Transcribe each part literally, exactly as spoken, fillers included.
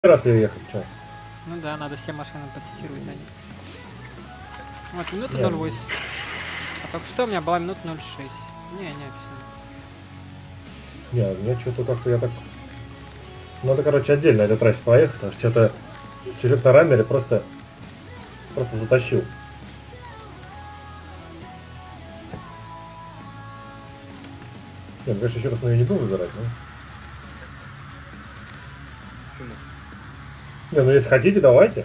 раз я ехать, что? Ну да, надо все машины потестировать на них. Вот, минута Нет. ноль восемь. А только что у меня была минута ноль шесть. Не, не, все. Не, у меня что-то как-то я так... Надо, короче, отдельно этой трассе поехать, потому что что-то чужак на рамере просто... Просто затащил. Не, ну, конечно, еще раз на нее не буду выбирать, но... Почему? Не, ну если хотите, давайте.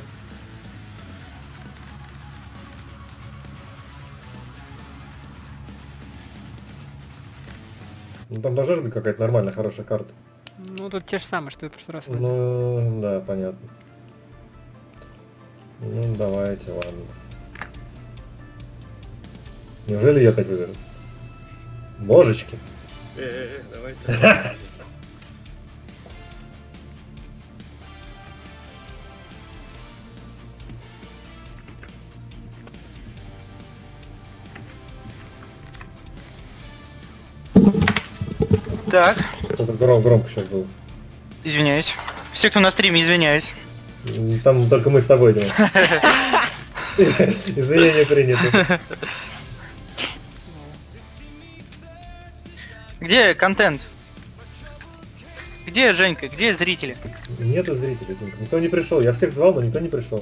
Ну там должна же быть какая-то нормальная, хорошая карта. Ну тут те же самые, что и в прошлый раз. вроде. Ну, да, понятно. Ну, давайте, ладно. Неужели я опять выберу? Божечки. Э-э-э, давайте. Так, Что-то гром, громко сейчас было. извиняюсь. Все, кто на стриме, извиняюсь. М, Там только мы с тобой, Дима. Извинения приняты. Где контент? Где Женька? Где зрители? Нету зрителей, Димка. Никто не пришел. Я всех звал, но никто не пришел.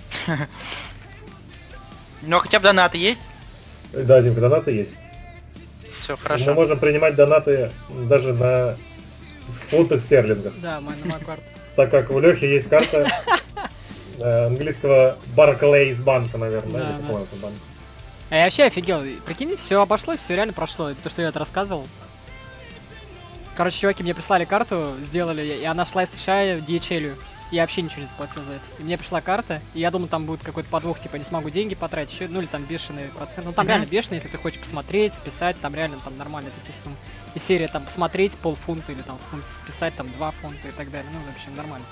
Ну, хотя бы донаты есть? Э, Да, Димка, донаты есть. Все, Мы хорошо. можем принимать донаты даже на фунтах стерлингов. Да, моя новая карта. Так как у Лехи есть карта э, английского Barclays банка, наверное, да? Да, Или да. какого это банка? А я вообще офигел. Прикинь, все обошло, все реально прошло. То, что я это рассказывал. Короче, чуваки мне прислали карту, сделали, и она шла из США в ди эйч эл. Я вообще ничего не заплатил за это. И мне пришла карта, и я думал, там будет какой-то подвох, типа, не смогу деньги потратить, еще, ну или там бешеный процент. Ну там Мгм. реально бешеный, если ты хочешь посмотреть, списать, там реально там нормальные такие суммы. И серия там посмотреть полфунта или там фунт списать, там два фунта и так далее. Ну, в общем, нормально.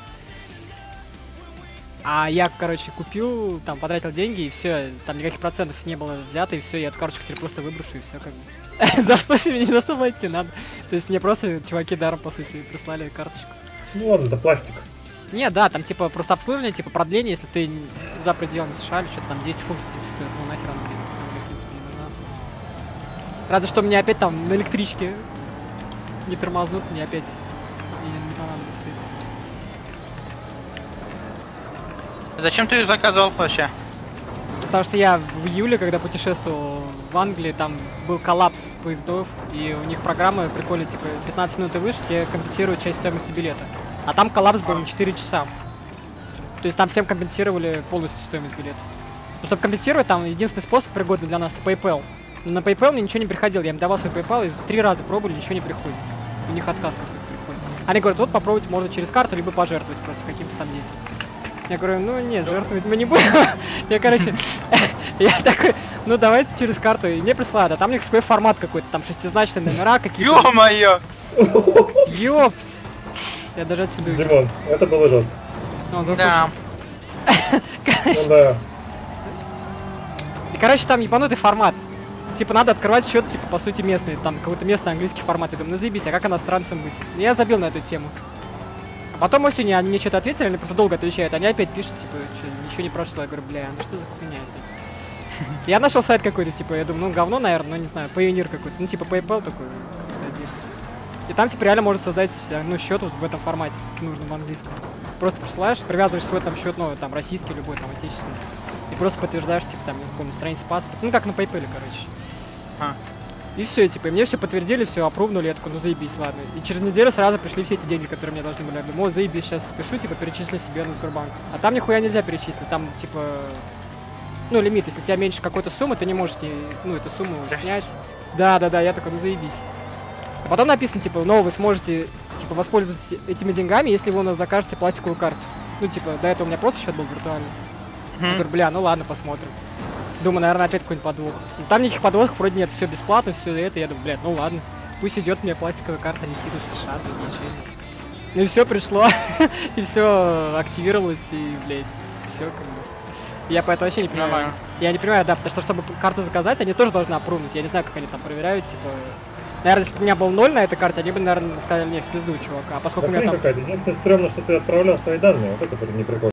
А я, короче, купил, там, потратил деньги, и все, там никаких процентов не было взято, и все, я эту карточку теперь просто выброшу, и все как бы. За что себе ни за что платить не надо. То есть мне просто чуваки даром, по сути, прислали карточку. Ну ладно, это пластик. Не, да, там типа просто обслуживание, типа продление, если ты н- за пределами США или что-то там десять фунтов типа стоит, ну нахер оно мне, мне, в принципе, не нужна особо. Разве что мне опять там на электричке не тормознут, мне опять не, не понадобится. Зачем ты ее заказывал вообще? Потому что я в июле, когда путешествовал в Англии, там был коллапс поездов, и у них программы прикольные, типа пятнадцать минут и выше тебе компенсируют часть стоимости билета. А там коллапс был на четыре часа. То есть там всем компенсировали полностью стоимость билета. Но чтобы компенсировать, там единственный способ пригодный для нас это PayPal. Но на PayPal мне ничего не приходило, я им давал свой PayPal, и три раза пробовали, ничего не приходит. У них отказ какой-то приходит. Они говорят, вот попробуйте, можно через карту, либо пожертвовать просто каким-то там детям. Я говорю, ну нет, жертвовать мы не будем. Я, короче, я такой, ну давайте через карту. И мне присылают, а там у них свой формат какой-то, там шестизначные номера какие-то. Ё-моё! Ёпс! Я даже отсюда увидел. Димон, это было жестко. Он заслушался. Ну Короче, да. и, короче, там ебанутый формат. Типа надо открывать счет, типа, по сути, местный, там какой-то местный английский формат. Я думаю, ну заебись, а как иностранцам быть? Я забил на эту тему. А потом осенью они мне что-то ответили, они просто долго отвечают. Они опять пишут, типа, что ничего не прошло. Я говорю, бля, ну что за хуйня это? Я нашел сайт какой-то, типа, я думаю, ну говно, наверное, ну не знаю, Payoneer какой-то, ну типа PayPal такой, какой-то один. И там, типа, реально можно создать, ну, счет вот в этом формате, нужном английском. Просто присылаешь, привязываешь свой там счет, ну, там, российский, любой, там, отечественный. И просто подтверждаешь, типа, там, не помню, страница паспорта, ну, как на PayPal, короче. А. И все, типа, и мне все подтвердили, все опрувнули, я такой, ну заебись, ладно. И через неделю сразу пришли все эти деньги, которые мне должны были. Я думаю, о, заебись, сейчас спешу, типа, перечисли себе на Сбербанк. А там нихуя нельзя перечислить, там, типа, ну, лимит, если у тебя меньше какой-то суммы, ты не можешь, ну, эту сумму снять. Да-да-да, я такой, ну заебись. А потом написано, типа, но вы сможете, типа, воспользоваться этими деньгами, если вы у нас закажете пластиковую карту. Ну, типа, до этого у меня просто счет был виртуальный. Я Мгм. говорю, бля, ну ладно, посмотрим. Думаю, наверное, опять какой-нибудь подвох. Но там никаких подвохов вроде нет, все бесплатно, все это. Я думаю, блядь, ну ладно. Пусть идет мне пластиковая карта летит из США, тут ничего. Ну и все пришло, и все активировалось, и, блядь, все как бы. Я поэтому вообще не понимаю. Нормально. Я не понимаю, да, потому что чтобы карту заказать, они тоже должны опрувнуть. Я не знаю, как они там проверяют, типа, Наверное, если бы у меня был ноль на этой карте, они бы, наверное, сказали, не, в пизду, чувак. А поскольку Да у меня хрень там... какая-то. Единственное, стрёмно, что ты отправлял свои данные. Вот это не прикольно.